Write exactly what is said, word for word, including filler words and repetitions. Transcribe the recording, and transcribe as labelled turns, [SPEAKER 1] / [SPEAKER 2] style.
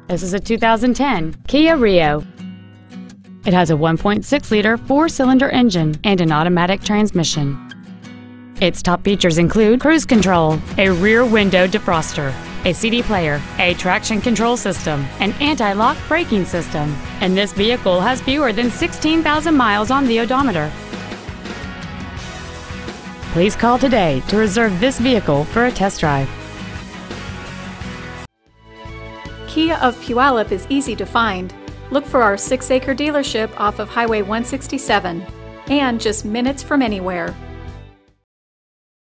[SPEAKER 1] This is a two thousand ten Kia Rio. It has a one point six liter four-cylinder engine and an automatic transmission. Its top features include cruise control, a rear window defroster, a C D player, a traction control system, an anti-lock braking system, and this vehicle has fewer than sixteen thousand miles on the odometer. Please call today to reserve this vehicle for a test drive.
[SPEAKER 2] Kia of Puyallup is easy to find. Look for our six acre dealership off of Highway one sixty-seven and just minutes from anywhere.